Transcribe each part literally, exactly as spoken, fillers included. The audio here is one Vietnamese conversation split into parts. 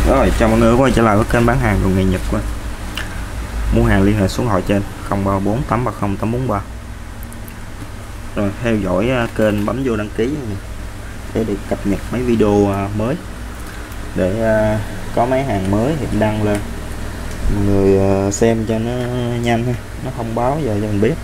Rồi, chào mọi người quay trở lại với kênh bán hàng đồ nghề Nhật của mua hàng liên hệ số điện thoại trên không ba bốn tám ba không tám bốn ba. Rồi theo dõi kênh, bấm vô đăng ký để được cập nhật mấy video mới, để có mấy hàng mới thì đăng lên mọi người xem cho nó nhanh ha, nó thông báo giờ cho mình biết.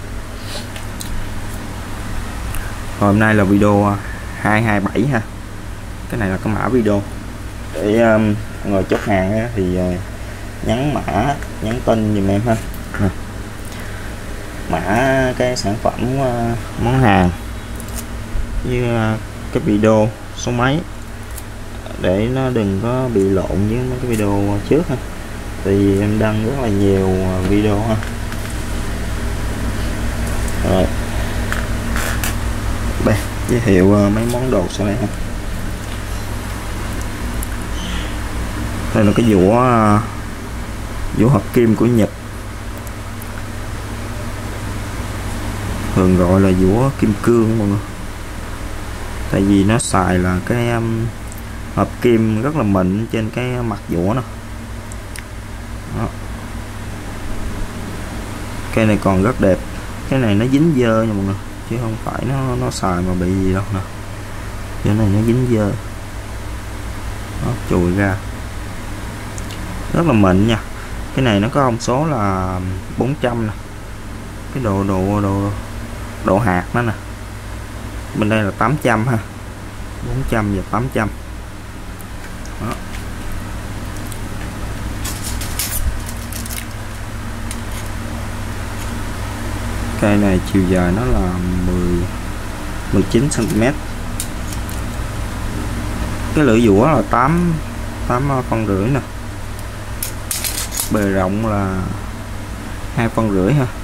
Rồi, hôm nay là video hai hai bảy ha, cái này là cái mã video để um, người chốt hàng á, thì uh, nhắn mã nhắn tin giùm em ha, à. Mã cái sản phẩm uh, món hàng với uh, cái video số máy để nó đừng có bị lộn với mấy cái video trước ha, thì em đăng rất là nhiều video ha. Rồi đây giới thiệu uh, mấy món đồ sau đây ha. Đây là cái dũa dũa hợp kim của Nhật, thường gọi là dũa kim cương mọi người, tại vì nó xài là cái um, hợp kim rất là mịn trên cái mặt dũa nè. Đó. Cây này còn rất đẹp, cái này nó dính dơ nha mọi người, chứ không phải nó nó xài mà bị gì đâu nè, cái này nó dính dơ. Đó, chùi ra rất là mịn nha. Cái này nó có thông số là bốn trăm nè, cái độ độ độ độ hạt nó nè, bên đây là tám trăm ha, bốn trăm và tám trăm. Đó. Cây này chiều dài nó là mười mười chín xăng ti mét, cái lưỡi dũa là tám tám phân rưỡi nè, bề rộng là hai phân rưỡi ha.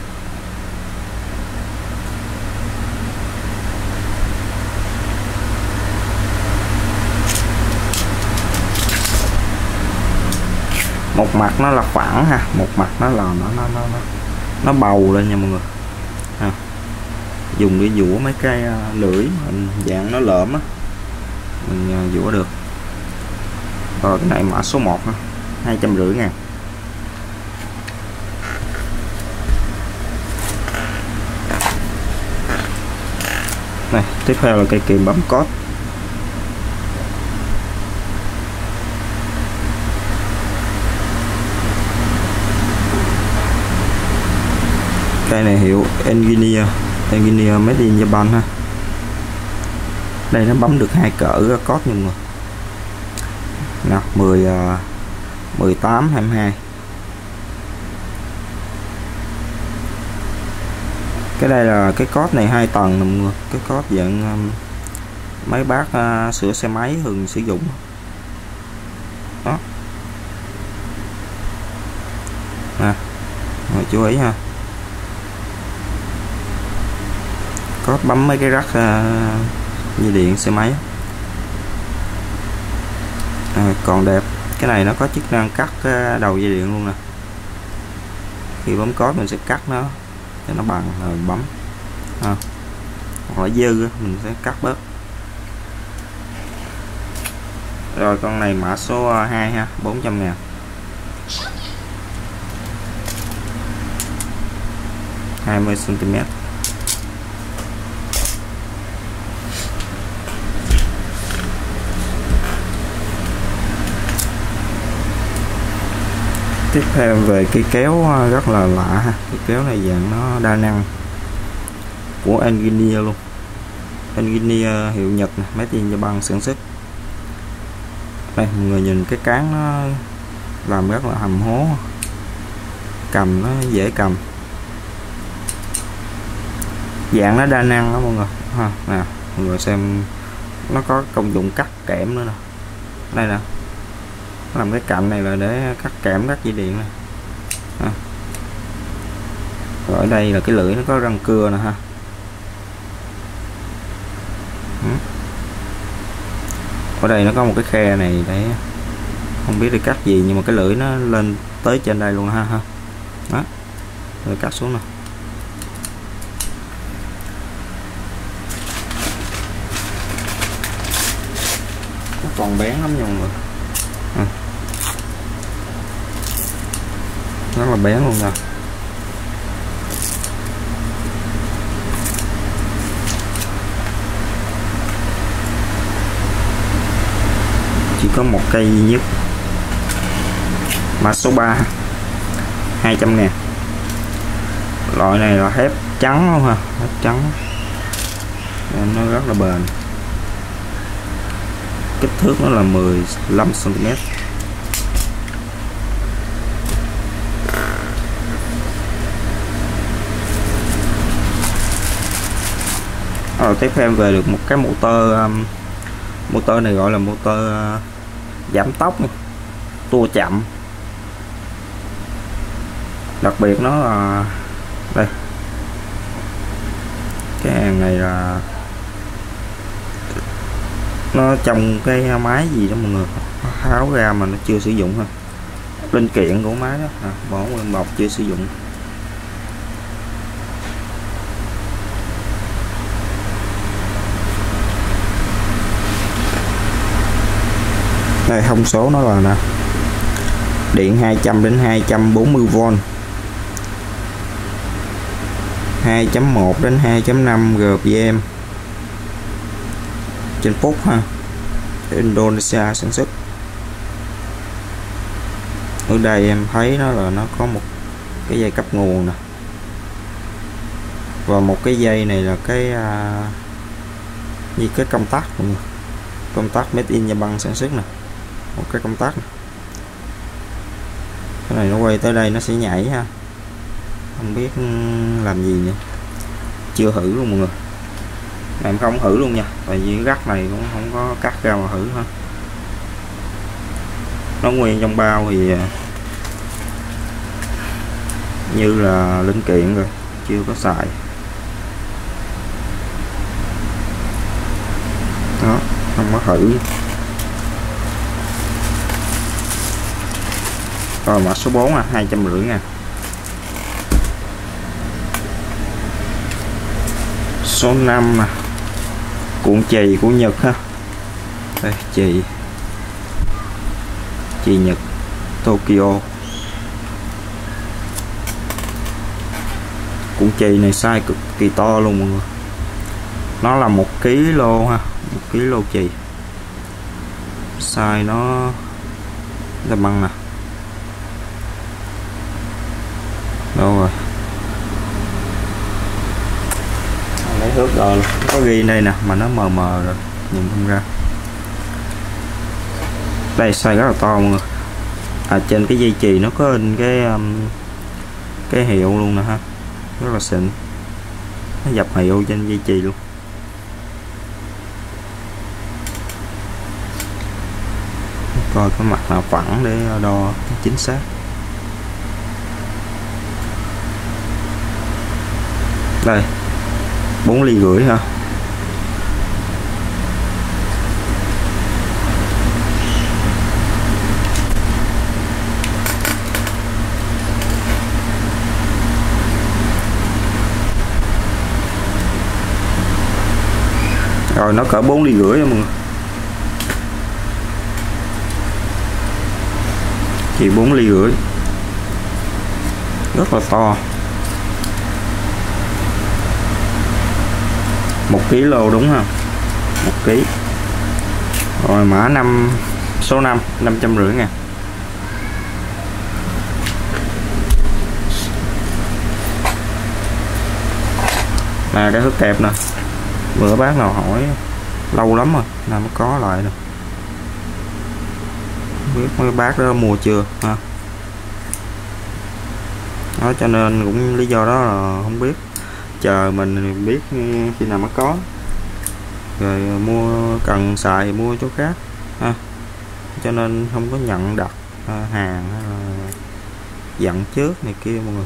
Một mặt nó là phẳng ha, một mặt nó là nó nó nó nó, nó bầu lên nha mọi người ha. Dùng để dũa mấy cái lưỡi mình dạng nó lợm á, mình dũa được. Rồi cái này mã số một ha, hai trăm rưỡi ngàn. Này, tiếp theo là cây kìm bấm code. Cây này hiệu Engineer, Engineer made in Japan ha. Đây nó bấm được hai cỡ code nhưng mà nào mười, mười tám, hai mươi hai. Cái đây là cái code này hai tầng nè mọi người, cái code dạng um, mấy bác uh, sửa xe máy thường sử dụng. Đó. Nè, rồi chú ý ha. Code bấm mấy cái rắc uh, dây điện xe máy. À, còn đẹp. Cái này nó có chức năng cắt uh, đầu dây điện luôn nè. Khi bấm code mình sẽ cắt nó cho nó bằng rồi bấm à, hoặc là dư mình sẽ cắt bớt. Rồi con này mã số hai ha, bốn trăm ngàn. hai mươi xăng ti mét. Tiếp theo về cây kéo rất là lạ ha, cây kéo này dạng nó đa năng của Engineer luôn, Engineer hiệu Nhật nè, made in Japan sản xuất. Đây mọi người nhìn cái cán nó làm rất là hầm hố, cầm nó dễ cầm, dạng nó đa năng đó mọi người ha. Nè mọi người xem, nó có công dụng cắt kẽm nữa nè, đây nè, làm cái cạnh này là để cắt kẽm các dây điện này à. Rồi ở đây là cái lưỡi nó có răng cưa nè ha. Ở đây nó có một cái khe này để không biết để cắt gì, nhưng mà cái lưỡi nó lên tới trên đây luôn ha ha. Đó, rồi cắt xuống nè. Nó còn bén lắm nha mọi người à. rất là bén luôn nha. Chỉ có một cây duy nhất, mã số ba, hai trăm ngàn. Loại này là thép trắng luôn ha, thép trắng nên nó rất là bền. Kích thước nó là mười lăm xăng ti mét. Rồi tiếp theo em về được một cái motor, um, motor này gọi là motor uh, giảm tốc này, tua chậm. Đặc biệt nó là đây, cái hàng này là nó trong cái máy gì đó mọi người, nó tháo ra mà nó chưa sử dụng ha, linh kiện của máy đó à, bỏ nguyên bọc chưa sử dụng. Đây thông số nó là nè, điện hai trăm đến hai trăm bốn mươi vôn, hai chấm một đến hai chấm năm rờ pê em trên phút ha. Indonesia sản xuất. Ở đây em thấy nó là nó có một cái dây cấp nguồn nè, và một cái dây này là cái uh, như cái công tắc, công tắc made in Japan sản xuất nè, một cái công tắc này. Cái này nó quay tới đây nó sẽ nhảy ha, không biết làm gì nữa, chưa thử luôn mọi người. Em không thử luôn nha, tại vì gắt này cũng không có cắt ra mà thử ha. Nó nguyên trong bao thì như là linh kiện rồi, chưa có xài. Đó, không có thử. Rồi mã số bốn là hai trăm rưỡi ngàn. Số năm à, cuộn chì của Nhật ha. Đây, chì chì Nhật Tokyo. Cuộn chì này size cực kỳ to luôn mọi người. Nó là một ký lô ha, một ký lô chì. Size nó là bằng nè. Đâu rồi? Lấy thước rồi, có ghi đây nè mà nó mờ mờ rồi, nhìn không ra. Đây size rất là to mọi người. À, trên cái dây chì nó có in cái um, cái hiệu luôn nè ha, rất là xịn. Nó dập hiệu trên dây chì luôn. Coi cái mặt nào phẳng để đo chính xác. Đây, bốn ly rưỡi ha. Rồi nó cỡ bốn ly rưỡi mọi người. Chỉ bốn ly rưỡi. Rất là to. Một ký lô đúng không? Một ký. Rồi mã năm, số năm, năm trăm rưỡi ngàn. Là cái thước kẹp nè. Bữa bác nào hỏi lâu lắm rồi nào mới có lại nè. Không biết mấy bác đó mua chưa ha. Đó, cho nên cũng lý do đó là không biết, chờ mình biết khi nào mới có, rồi mua cần xài thì mua chỗ khác ha. Cho nên không có nhận đặt hàng dặn trước này kia mọi người.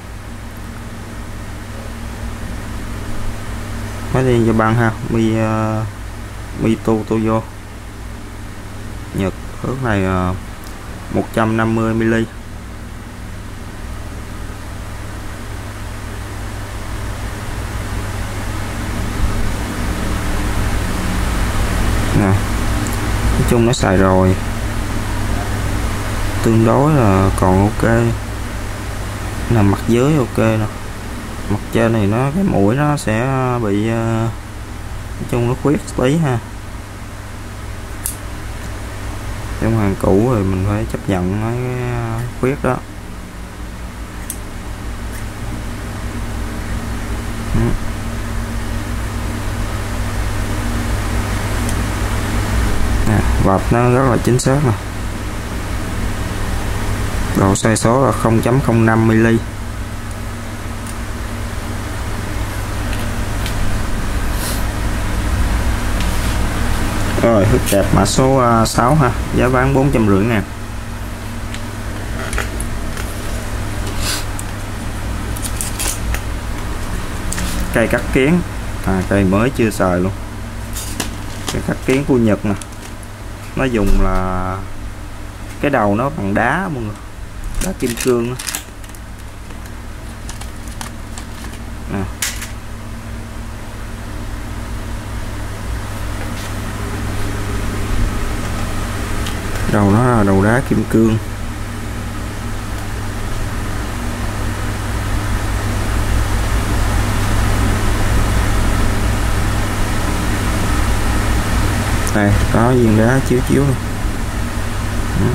Máy đi cho băng ha, mi uh, Mito Toyo Nhật. Thước này uh, một trăm năm mươi mi li. Nè, nói chung nó xài rồi, tương đối là còn ok. là mặt dưới ok nè, mặt trên này nó cái mũi nó sẽ bị uh, nói chung nó khuyết tí ha. Trong hàng cũ thì mình phải chấp nhận mấy cái khuyết đó. Nè, vạch nó rất là chính xác nè. Độ xoay số là không chấm không năm mi-li. Rồi hức kẹp mã số sáu ha, giá bán bốn trăm rưỡi ngàn. Cây cắt kiến, à, cây mới chưa xài luôn. Cây cắt kiến của Nhật nè, nó dùng là cái đầu nó bằng đá mọi người, đá kim cương đó. Nè. Đầu nó là đầu đá kim cương. Đây có viên đá chiếu chiếu luôn. Ừ.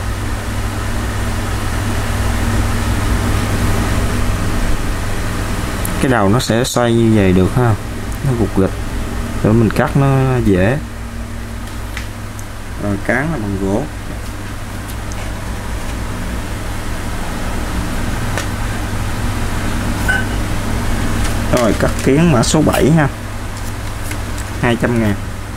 Cái đầu nó sẽ xoay như vậy được ha, nó gục gịch để mình cắt nó dễ. Rồi cán là bằng gỗ. Rồi cắt kiến mã số bảy ha, hai trăm ngàn.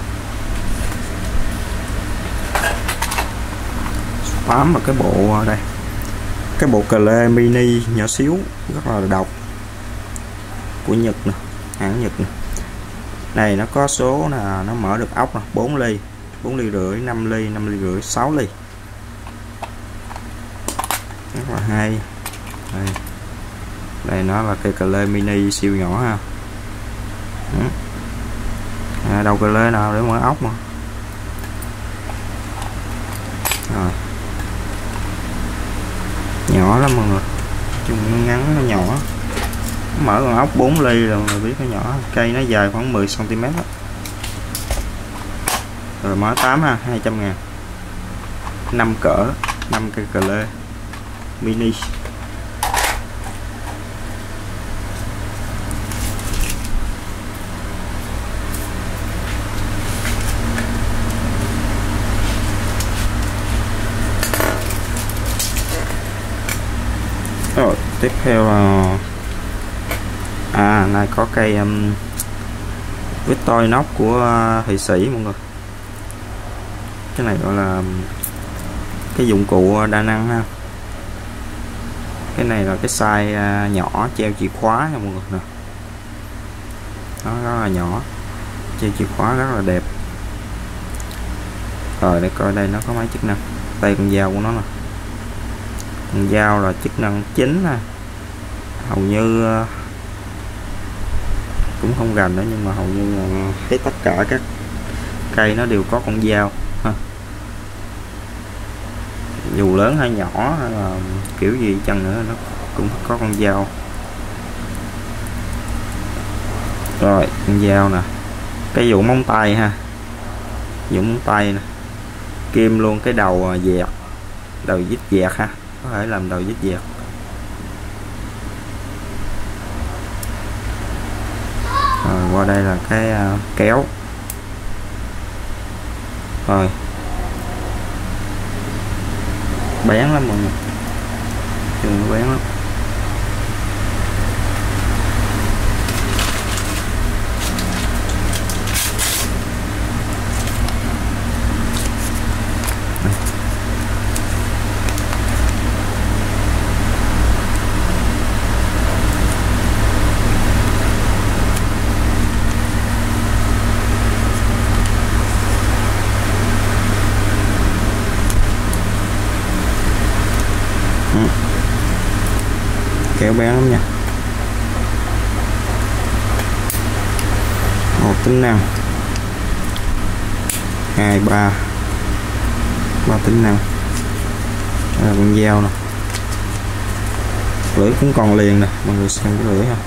Bám vào cái bộ đây, cái bộ cờ lê mini nhỏ xíu rất là độc của Nhật nè, hãng Nhật nè. Này nó có số là nó mở được ốc nè, bốn ly, bốn ly rưỡi, năm ly, năm ly rưỡi, sáu ly. Rất là hay. Đây, đây nó là cây cờ lê mini siêu nhỏ ha. À, đầu cờ lê nào để mở ốc mà. Rồi. Nhỏ lắm mọi người, chung nó ngắn nó nhỏ, mở con ốc bốn ly rồi mà biết nó nhỏ. Cây nó dài khoảng mười xăng ti mét đó. Rồi mã tám ha, hai trăm ngàn. Năm cỡ, năm cây cờ lê mini. Rồi tiếp theo là à này có cây um, Victorinox của uh, Thụy Sĩ mọi người. Cái này gọi là cái dụng cụ đa năng ha. Cái này là cái size uh, nhỏ treo chìa khóa nha mọi người nè. Nó rất là nhỏ, treo chìa khóa rất là đẹp. Rồi để coi đây nó có mấy chức năng. Đây con dao của nó nè. Con dao là chức năng chính nè, hầu như cũng không gành nữa nhưng mà hầu như là thấy tất cả các cây nó đều có con dao ha. Dù lớn hay nhỏ hay là kiểu gì chăng nữa nó cũng có con dao. Rồi con dao nè, cái vụ móng tay ha, vụ móng tay nè, kim luôn cái đầu dẹt, đầu dít dẹt ha, có thể làm đầu dít dẹt. Rồi qua đây là cái uh, kéo. Rồi bén lắm mọi người, chừng nó bén lắm. Kéo bén lắm nha. Một tính năng, hai ba ba tính năng. Đây là con dao nè. Lưỡi cũng còn liền nè, mọi người xem cái lưỡi ha.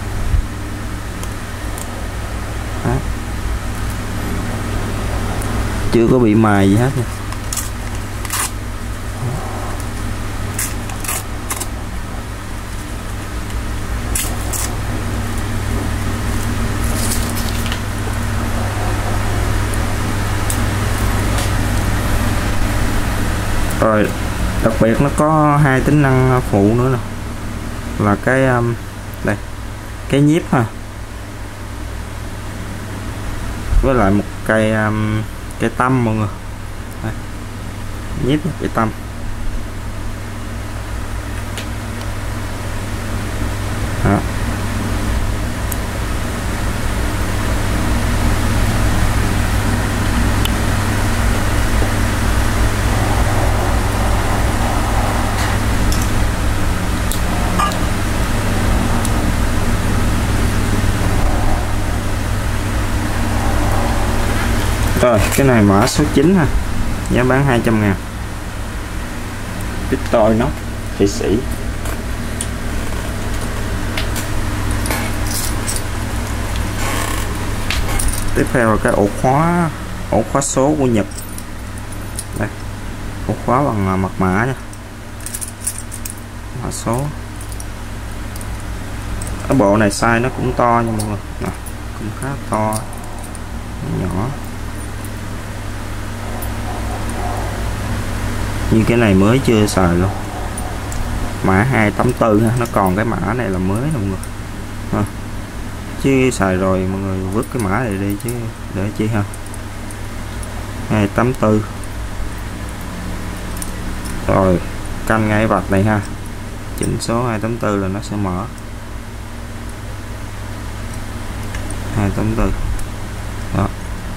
Đó. Chưa có bị mài gì hết nha. Rồi đặc biệt nó có hai tính năng phụ nữa nè, là cái um, đây cái nhíp ha, với lại một cây um, cây tăm mọi người. Đây. Nhíp cây tăm. Đó. Rồi cái này mã số chín ha, giá bán hai trăm ngàn. Victor nó Thụy Sĩ. Tiếp theo là cái ổ khóa, ổ khóa số của Nhật. Đây, ổ khóa bằng mật mã nha, mã số. Cái bộ này size nó cũng to nha mọi người, nè, cũng khá to, nhỏ. Như cái này mới chưa xài luôn, mã hai tám tư ha, nó còn cái mã này là mới nè mọi người ha. Chứ xài rồi mọi người vứt cái mã này đi chứ để chi ha. Hai tám tư. Rồi canh ngay vạch này ha, chỉnh số hai tám tư là nó sẽ mở. Hai tám tư đó.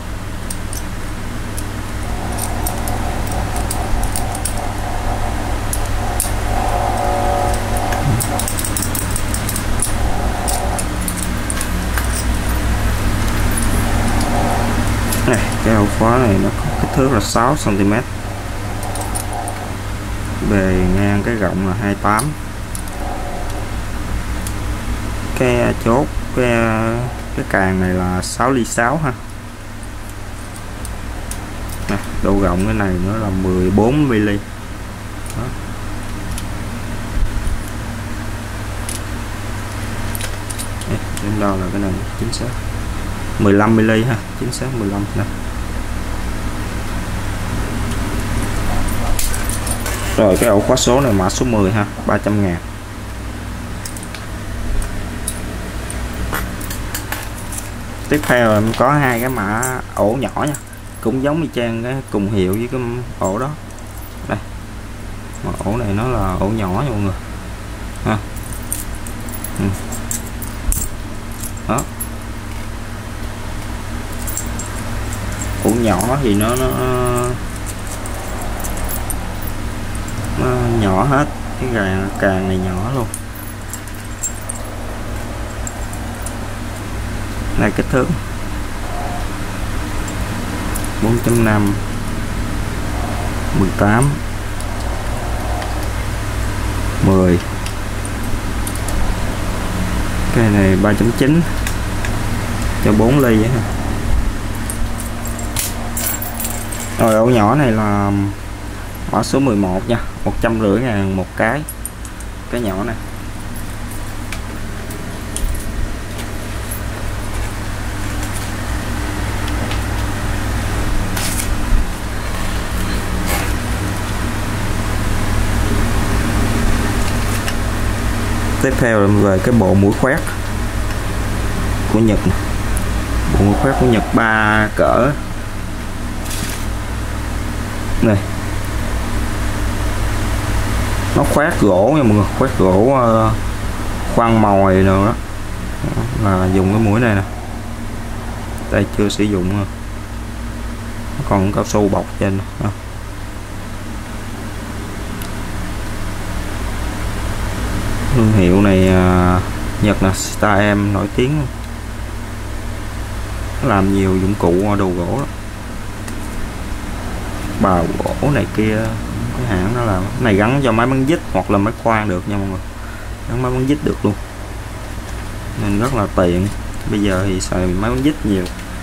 Này, cái ổ khóa này nó có kích thước là sáu xăng ti mét, bề ngang cái rộng là hai mươi tám. Cái chốt cái cái càng này là sáu ly sáu ha. Này, độ rộng cái này nó là mười bốn mi li. Đến đâu là cái này chính xác mười lăm mi li ha, chính xác mười lăm nè. Rồi cái ổ khóa số này mã số mười ha, ba trăm ngàn. Tiếp theo em có hai cái mã ổ nhỏ nha, cũng giống như trang cái cùng hiệu với cái ổ đó. Đây, mà ổ này nó là ổ nhỏ nha mọi người ha. Ừ. Đó, ổ nhỏ thì nó, nó nó nhỏ hết, cái càng càng này nhỏ luôn. Này kích thước bốn chấm năm, mười tám, mười. Cái này ba chấm chín cho bốn ly ha. Rồi ổ nhỏ này là mã số mười một nha, một trăm rưỡi ngàn một cái, cái nhỏ này. Tiếp theo là về cái bộ mũi khoét của Nhật, bộ mũi khoét của Nhật ba cỡ này, nó khoét gỗ nha mọi người, khoét gỗ uh, khoan mồi nữa đó, là dùng cái mũi này nè. Đây chưa sử dụng, còn cao su bọc trên đó. Thương hiệu này uh, Nhật là Star-M nổi tiếng, làm nhiều dụng cụ đồ gỗ đó. Bào gỗ này kia, cái hãng nó làm cái này gắn cho máy bắn vít hoặc là máy khoan được nha mọi người. gắn máy bắn vít được luôn, nên rất là tiện. Bây giờ thì xài máy bắn vít nhiều,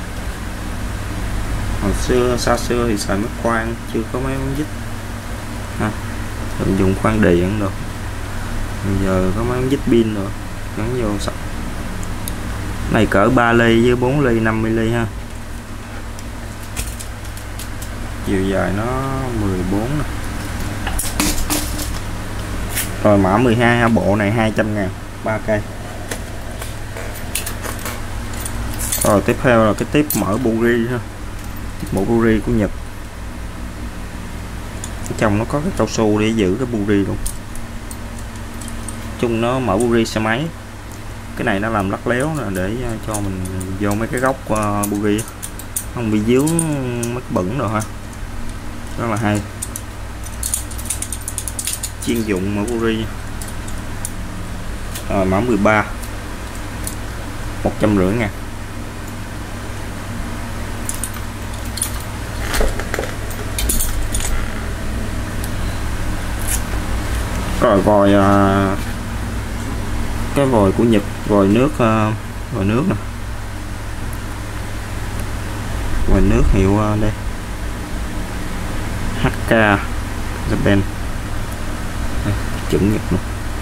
hồi xưa xa xưa thì xài máy khoan, chưa có máy bắn vít ha, đừng dùng khoan điện được. Bây giờ có máy bắn vít pin rồi, gắn vô sạch. Này cỡ ba ly với bốn ly, năm mươi ly ha. Chiều dài nó mười bốn nè. Rồi mã mười hai ha, bộ này hai trăm ngàn, ba cây. Rồi tiếp theo là cái tiếp mở buri ha, tiếp mở buri của Nhật. Ở trong nó có cái cao su để giữ cái buri luôn. Chung nó mở buri xe máy. Cái này nó làm lắc léo nè, để cho mình vô mấy cái góc uh, buri không bị dướng mấy cái bẩn rồi ha, rất là hay. Chuyên dụng mở buri. Rồi mã mười ba, một trăm rưỡi ngàn. Rồi vòi uh, cái vòi của Nhật, vòi nước, uh, vòi nước nè, vòi nước hiệu uh, đây hát ca Japan, chuẩn Nhật luôn.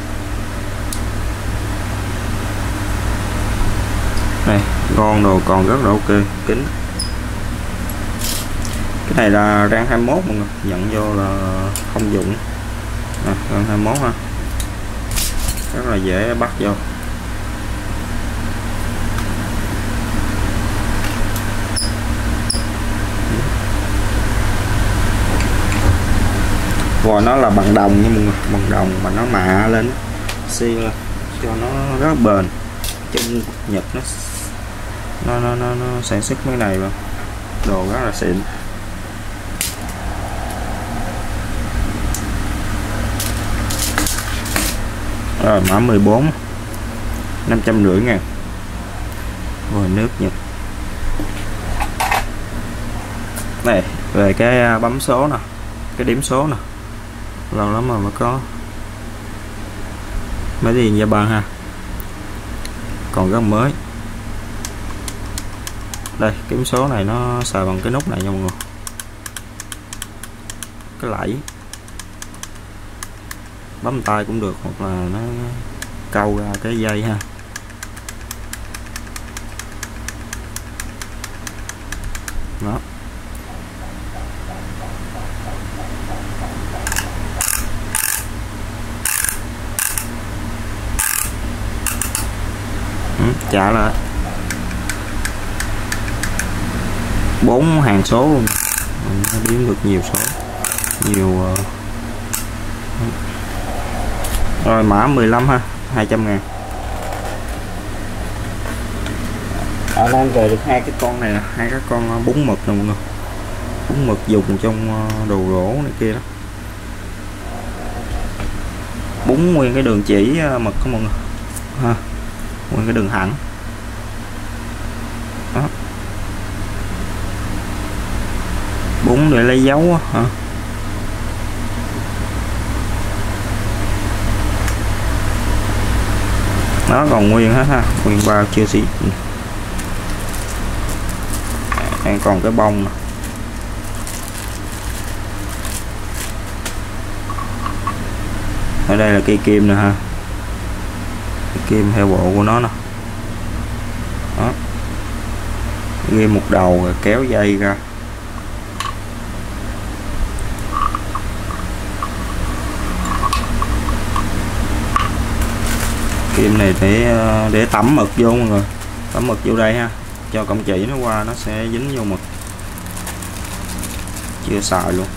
Đây con đồ còn rất là ok, kính. Cái này là rang hai mươi mốt mọi người, nhận vô là không dụng. À, rang hai mươi mốt ha, rất là dễ bắt vô. Vòi nó là bằng đồng nha mọi người, bằng đồng mà nó mạ lên xiên lên cho nó rất bền. Trong Nhật nó nó nó nó, nó sản xuất mấy này mà đồ rất là xịn. Rồi mã mười bốn, năm trăm rưỡi ngàn. Vòi nước Nhật. Này về cái bấm số nè, cái điểm số nè, lâu lắm mà mới có mấy gì nha bạn ha, còn rất mới. Đây cái điểm số này nó xài bằng cái nút này nha mọi người, cái lẫy bấm tay cũng được, hoặc là nó câu ra cái dây ha. Đó. Ừ, trả lại bốn hàng số luôn, mình nó đếm được nhiều số, nhiều. Uh... Rồi mã mười lăm ha, hai trăm ngàn. Ở đang về được hai cái con này nè, hai cái con bún mực nè mọi người, bún mực dùng trong đồ rổ này kia đó. Bún nguyên cái đường chỉ mực của mọi người ha, nguyên cái đường thẳng đó. Bún để lấy dấu hả. Nó còn nguyên hết ha, nguyên bao chưa xịt. Đang còn cái bông nè. Ở đây là cây kim nè ha, cây kim theo bộ của nó nè. Đó, ghi một đầu rồi kéo dây ra. Kim này để để tẩm mực vô mọi người, tẩm mực vô đây ha, cho cọng chỉ nó qua nó sẽ dính vô mực. Chưa xài luôn.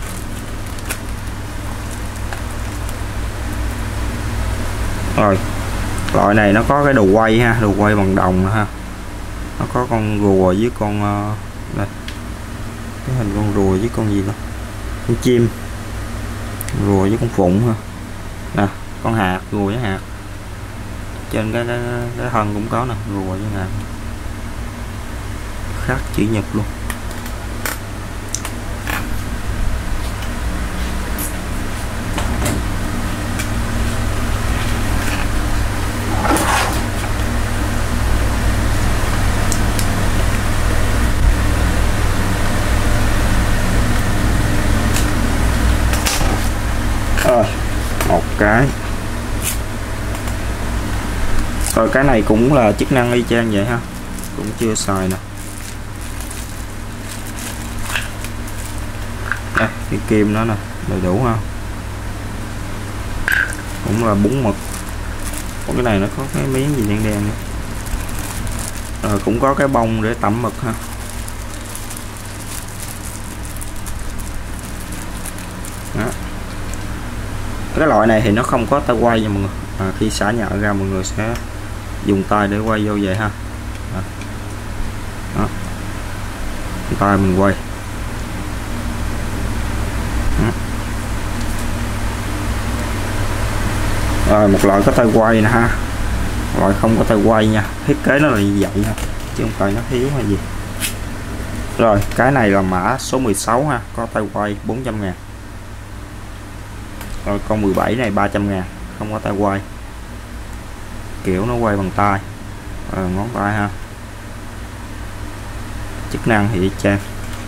Rồi loại này nó có cái đầu quay ha, đầu quay bằng đồng ha, nó có con rùa với con đây, cái hình con rùa với con gì đó, con chim, rùa với con phụng ha, nè con hạt, rùa với hạt. Trên cái, cái, cái thân cũng có nè, rùa với hạt, khắc chữ Nhật luôn. Rồi một cái. Rồi cái này cũng là chức năng y chang vậy ha, cũng chưa xài nè. Đây cái kim nó nè, đầy đủ ha, cũng là bún mực. Có cái này nó có cái miếng gì đen đen nữa. Rồi cũng có cái bông để tẩm mực ha. Đó. Cái loại này thì nó không có tay quay nha mọi người, à, khi xả nhợ ra mọi người sẽ dùng tay để quay vô vậy ha. Đó. Đó. Tay mình quay. Đó. Rồi một loại có tay quay nè ha, loại không có tay quay nha, thiết kế nó là như vậy ha, chứ không phải nó thiếu hay gì. Rồi cái này là mã số mười sáu ha, có tay quay bốn trăm ngàn. Rồi con mười bảy này ba trăm ngàn, không có tay quay, kiểu nó quay bằng tay, à, ngón tay ha. Chức năng thì y chang.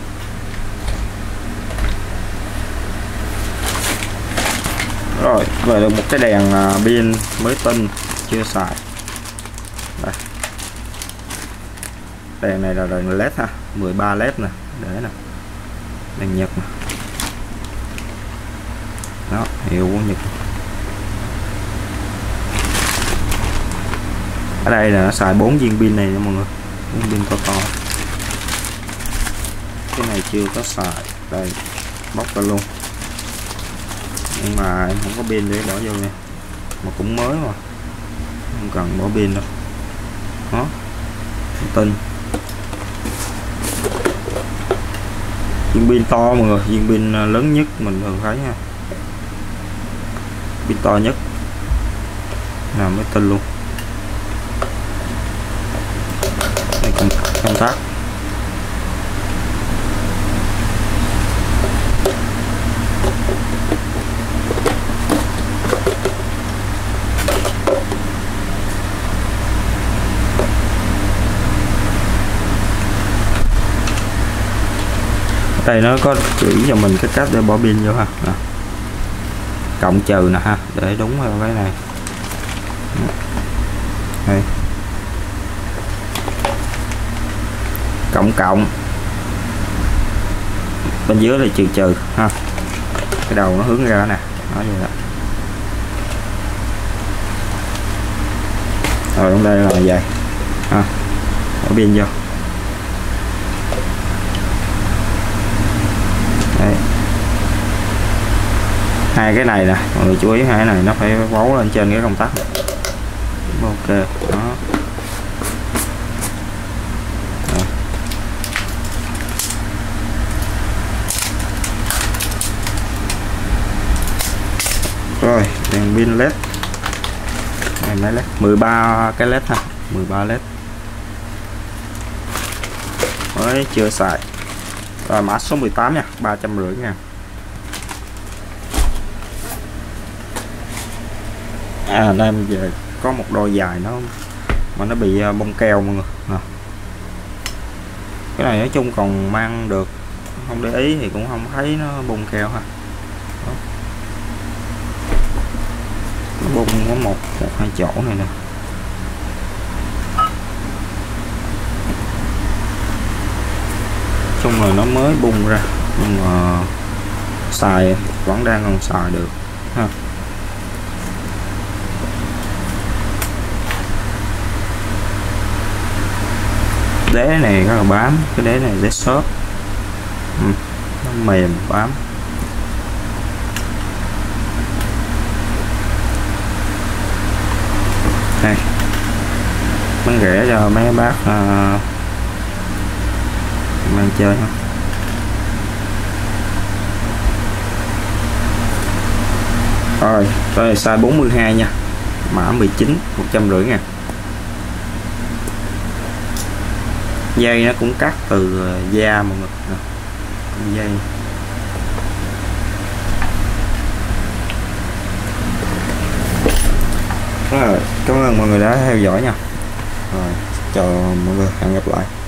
Rồi về được một cái đèn pin mới tinh chưa xài. Đây. Đèn này là đèn led ha, mười ba led nè, để nè, đèn Nhật nè. Đó, hiệu của Nhật. Ở đây là nó xài bốn viên pin này nha mọi người, bốn pin to to. Cái này chưa có xài, đây bóc ra luôn, nhưng mà em không có pin để bỏ vô nha, mà cũng mới mà không cần bỏ pin đâu. Đó, tinh viên pin to mọi người, viên pin lớn nhất mình thường thấy ha, pin to nhất là mới tinh luôn. Đây công, công tắc. Đây nó có chỉ cho mình cái cách để bỏ pin vô ha, à, cộng trừ nè ha, để đúng theo cái này. Đây. Cộng cộng, bên dưới là trừ trừ ha, cái đầu nó hướng ra nè, nói vậy đó. Rồi trong đây là vậy ha, bỏ pin vô. Đây. Hai cái này nè mọi người chú ý, hai cái này nó phải bấu lên trên cái công tắc. Ok đó. Rồi đèn pin led này, mấy led, mười ba cái led ha, mười ba led mới chưa xài. Rồi mã số mười tám nha, ba trăm rưỡi ngàn. À đây giờ có một đôi dài nó mà nó bị bông keo mọi người à. Cái này nói chung còn mang được, không để ý thì cũng không thấy nó bông keo ha. Đó. Nó bông có một một hai chỗ này nè. Chung là nó mới bung ra nhưng mà xài vẫn đang còn xài được ha. Đế này rất là bám, cái đế này đế xốp, ừ, nó mềm bám. Đây bán rẻ cho mấy bác uh, mang chơi ha. Rồi đây là size bốn mươi hai nha, mã mười chín, một trăm rưỡi ngàn. Dây nó cũng cắt từ da mọi người nè, con dây. Rồi cảm ơn mọi người đã theo dõi nha. Rồi chào mọi người, hẹn gặp lại.